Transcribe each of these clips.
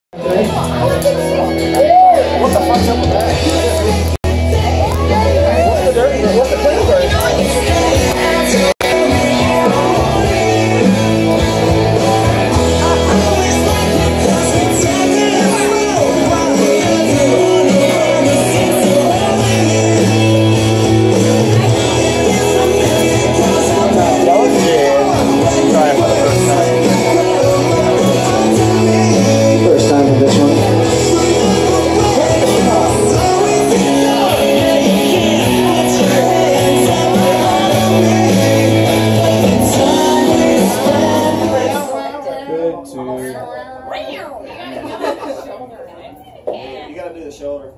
What the fuck's up with that? What's the flavor? You gotta do the shoulder.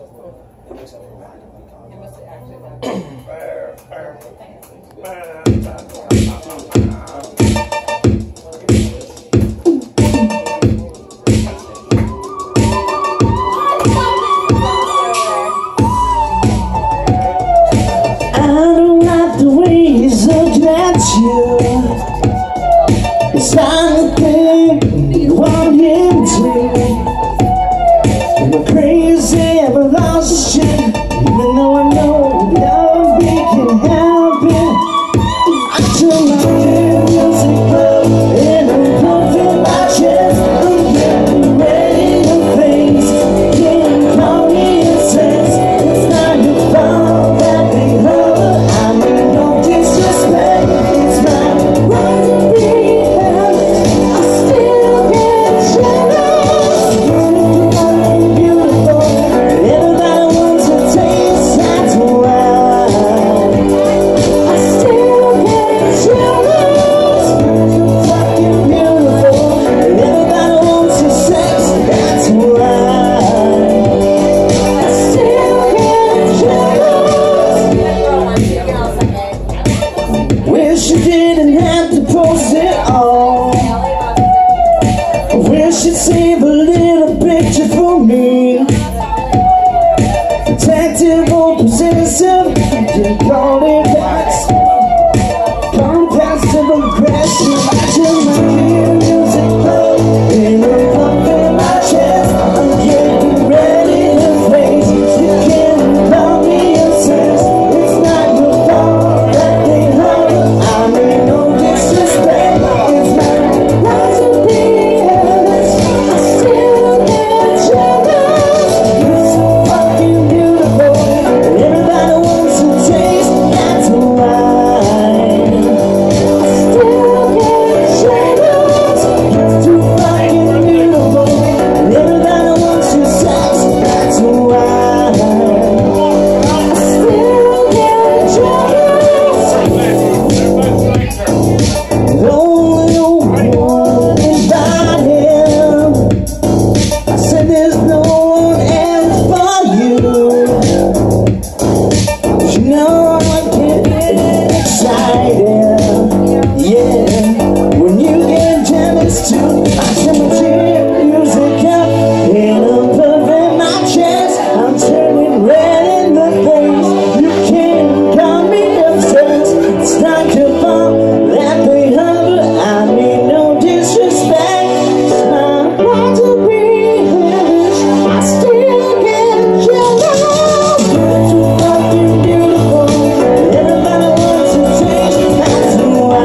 I don't like the way he's looking at you. It's not the thing you want him to. I'm crazy, I've lost his shit. Even though I know love we can help it. I turn my music up and I'm pumping my chest. I'm getting ready to face. Can't call me incensed. It's not your fault that they hurt. I mean no disrespect. It's my right to be held. I still get jealous. Beautiful. Everybody wants to taste that's why I still get jealous. Fucking beautiful. Everybody wants to sex that's why I still get jealous. Wish you didn't have to post it all. Wish you'd save a little picture for me. Protective or possessive, you call it wax. Passive aggressive, I turn my music up and I'm pumping my chest. I'm getting ready to face. You can't call me incensed. It's not your fault that they hurt. I mean no disrespect. It's my right to be jealous. I still get jealous. You're so fucking beautiful. Everybody wants to taste. That's why I still get jealous. You're too fucking beautiful. Everybody wants your sex. That's why I still get jealous. The only one is by him. I said there's no one else for you. You know I get excited, yeah, when you get jealous too. I turn my music up and I'm pumping my chest. I'm turning red in the face. You can't call me obsessed. It's not your fault that they hurt. I mean no disrespect. It's my right to be hellish. I still get jealous. You're too fucking beautiful. Everybody wants to taste. That's why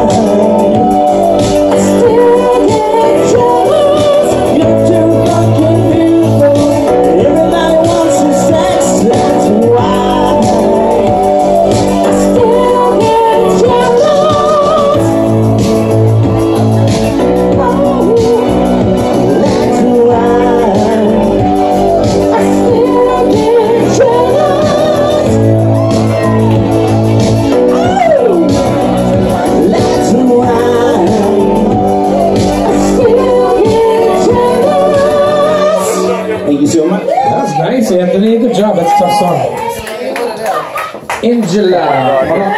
I still get jealous. You're too fucking beautiful. Everybody wants your sex. That's why I still get jealous. Oh, that's why I still get jealous. Oh, that's why I still get jealous. Thank you so much. That was nice, Anthony. Good job. That's a tough song. Angela.